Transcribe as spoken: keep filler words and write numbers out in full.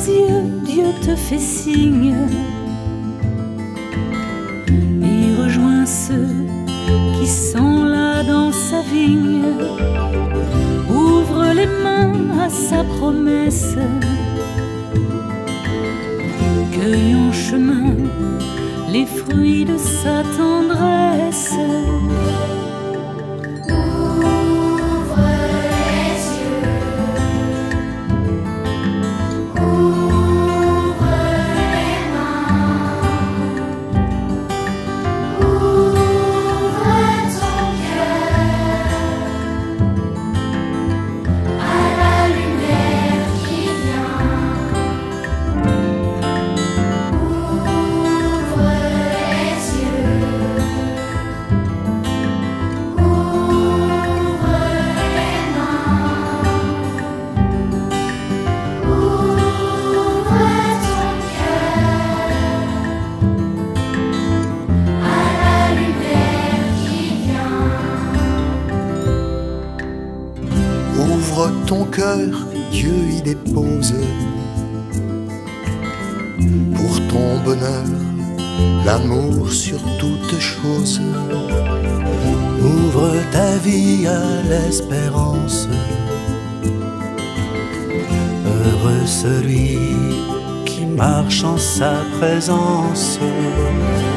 yeux, Dieu te fait signe et rejoins ceux qui sont là dans sa vigne. Ouvre les mains à sa promesse, cueille en chemin les fruits de sa tendresse. Ouvre ton cœur, Dieu y dépose pour ton bonheur l'amour sur toute chose. Ouvre ta vie à l'espérance. Heureux celui qui marche en sa présence.